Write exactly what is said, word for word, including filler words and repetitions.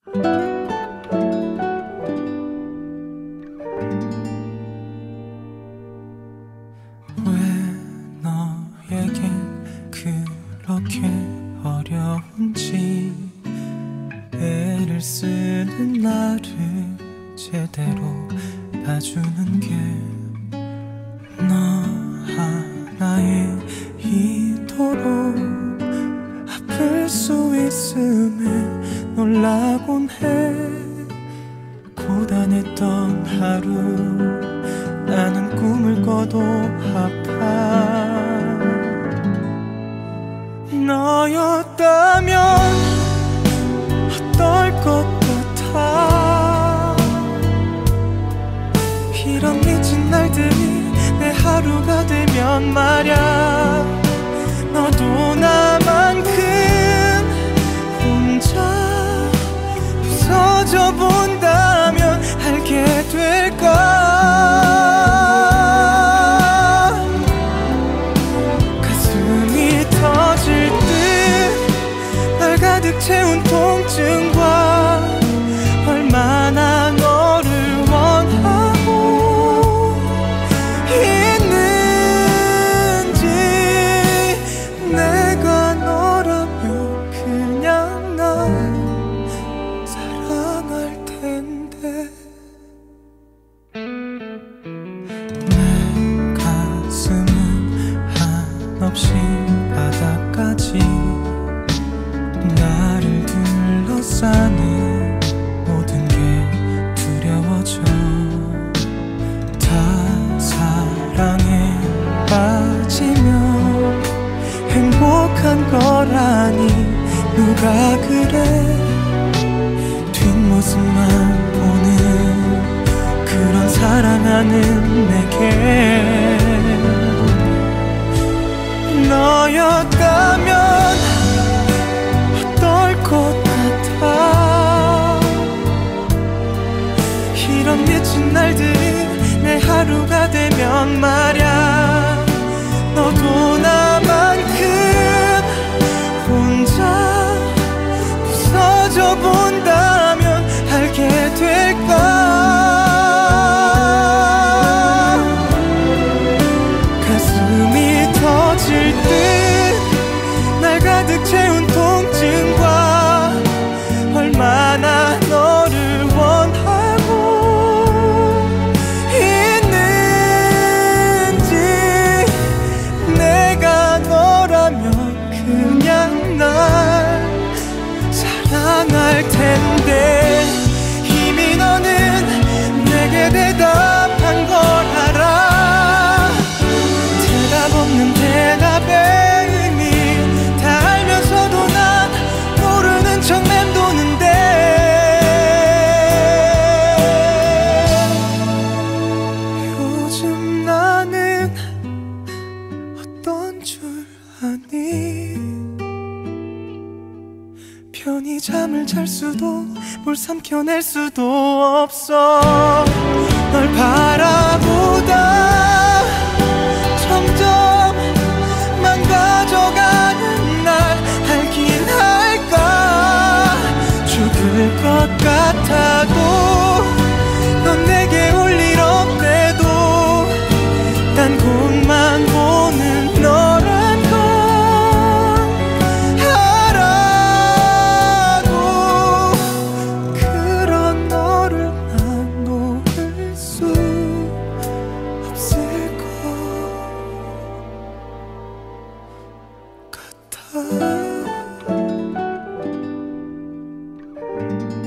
왜 너에겐 그렇게 어려운지 애를 쓰는 나를 제대로 봐주는 게 너 하나에 이토록 아플 수 있음에 놀라곤 해. 고단했던 하루 나는 꿈을 꿔도 아파. 너였다면 어떨 것 같아. 이런 미친 날들이 내 하루가 되면 말야. 너도 나만큼 혼자 부서져 본다면 알게 될까. 가슴이 터질 듯 날 가득 채운 통증과 얼마나 너를 원하고 있는지. 내가 너라면 그냥 날 사랑할 텐데. 내 가슴은 한없이 바닥까지 나를 둘러싸는 모든 게 두려워져. 다 사랑에 빠지면 행복한 거라니 누가 그래. 뒷모습만 보는 그런 사랑하는 내게 너였다면 어떨 것 같아. 이런 미친 날들이 내 하루가 되면 말야. 너도 나만큼 혼자 부서져 본다면 알게 될까. 가슴이 터질 듯 날 가득 채운 통증과 얼마나 너를 원하고 있는지. 내가 너라면 그냥 날 사랑할 텐데. 이미 너는 내게 대답한 걸 알아. 대답 없는 대답에 척 맴도는데. 요즘 나는 어떤 줄 아니. 편히 잠을 잘 수도 뭘 삼켜낼 수도 없어. 널 바라보다 점점 망가져가는 날 알긴 할까. 죽을 것 같아도 넌 내게 올 일 없대도 딴 곳만 보는 너란 걸 알아도 그런 너를 난 놓을 수 없을 것 같아.